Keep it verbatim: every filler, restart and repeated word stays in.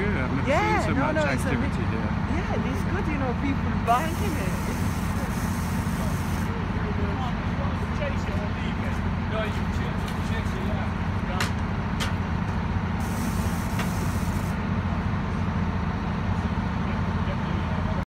good. I've never Yeah, seen so no, much no, it's a activity bit- here. Yeah, it's good, you know, people buying it. Chase it or leave it. No, you